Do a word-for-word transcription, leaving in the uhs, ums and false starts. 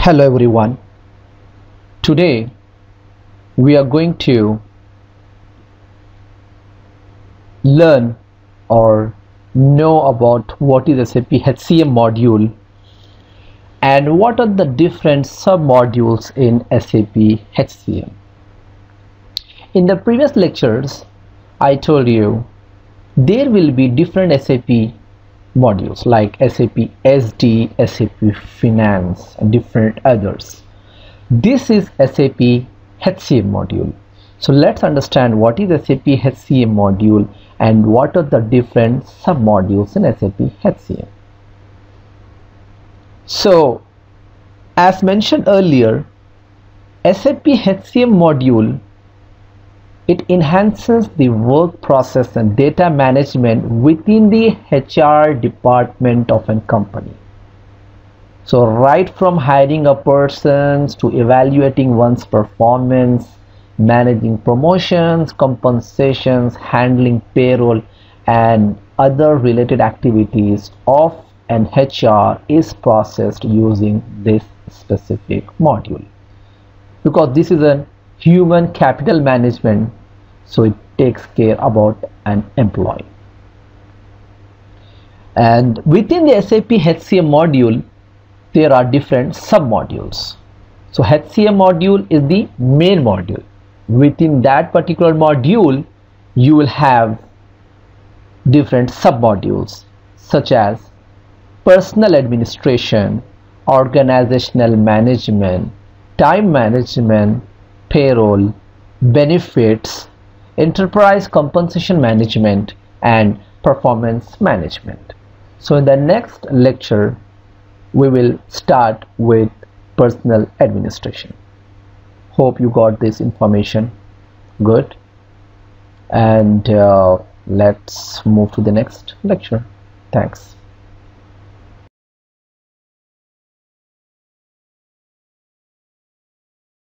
Hello everyone. Today we are going to learn or know about what is S A P H C M module and what are the different sub-modules in S A P H C M. In the previous lectures I told you there will be different S A P modules like S A P S D, S A P Finance and different others. This is S A P H C M module. So let's understand what is S A P H C M module and what are the different sub-modules in S A P H C M. So as mentioned earlier, S A P H C M module, it enhances the work process and data management within the H R department of a company. So right from hiring a person to evaluating one's performance, managing promotions, compensations, handling payroll and other related activities of an H R is processed using this specific module. Because this is a human capital management, so it takes care about an employee. And within the S A P H C M module there are different sub-modules. So H C M module is the main module. Within that particular module you will have different sub-modules such as personal administration, organizational management, time management, payroll, benefits, enterprise compensation management and performance management. So in the next lecture we will start with personal administration. Hope you got this information good, and uh, let's move to the next lecture. Thanks.